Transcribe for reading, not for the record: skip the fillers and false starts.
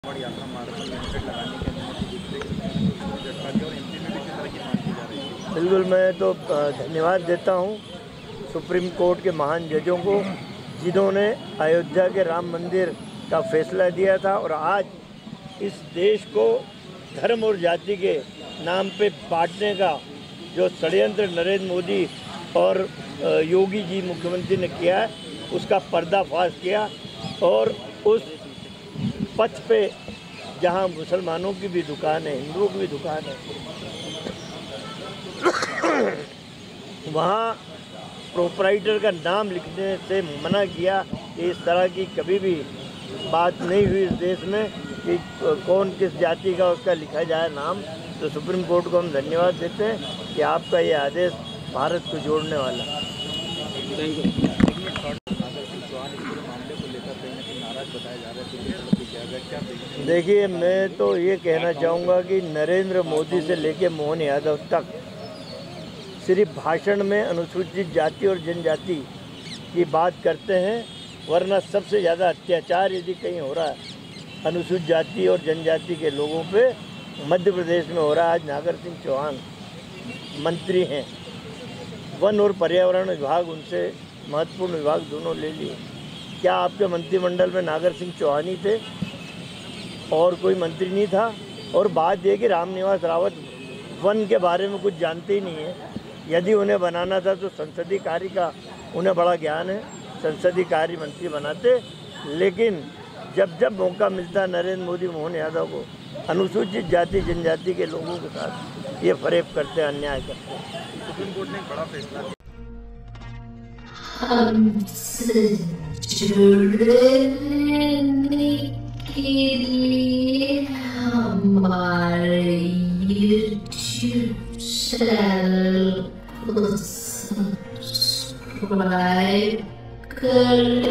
यात्रा मार्ग पर लिमिटेड लगाने की अनुमति दूसरे जटपा दी और एमपी में भी किस तरह की मांग की जा रही है? बिल्कुल, मैं तो धन्यवाद देता हूँ सुप्रीम कोर्ट के महान जजों को, जिन्होंने अयोध्या के राम मंदिर का फैसला दिया था और आज इस देश को धर्म और जाति के नाम पे बांटने का जो षड्यंत्र नरेंद्र मोदी और योगी जी मुख्यमंत्री ने किया है, उसका पर्दाफाश किया और उस पथ पे जहां मुसलमानों की भी दुकान है, हिंदुओं की भी दुकान है, वहाँ प्रोपराइटर का नाम लिखने से मना किया कि इस तरह की कभी भी बात नहीं हुई इस देश में कि कौन किस जाति का उसका लिखा जाए नाम। तो सुप्रीम कोर्ट को हम धन्यवाद देते हैं कि आपका ये आदेश भारत को जोड़ने वाला। Thank you. देखिए, मैं तो ये कहना चाहूँगा कि नरेंद्र मोदी से लेके मोहन यादव तक सिर्फ भाषण में अनुसूचित जाति और जनजाति की बात करते हैं, वरना सबसे ज़्यादा अत्याचार यदि कहीं हो रहा है अनुसूचित जाति और जनजाति के लोगों पे, मध्य प्रदेश में हो रहा है। आज नागर सिंह चौहान मंत्री हैं, वन और पर्यावरण विभाग उनसे महत्वपूर्ण विभाग दोनों ले लिए। क्या आपके मंत्रिमंडल में नागर सिंह चौहान ही थे और कोई मंत्री नहीं था? और बात यह कि रामनिवास रावत वन के बारे में कुछ जानते ही नहीं है। यदि उन्हें बनाना था तो संसदीय कार्य का उन्हें बड़ा ज्ञान है, संसदीय कार्य मंत्री बनाते। लेकिन जब जब मौका मिलता नरेंद्र मोदी मोहन यादव को अनुसूचित जाति जनजाति के लोगों के साथ ये फरेब करते हैं, अन्याय करते हैं। सुप्रीम कोर्ट ने एक बड़ा फैसला हमारे YouTube चैनल को सब्सक्राइब कर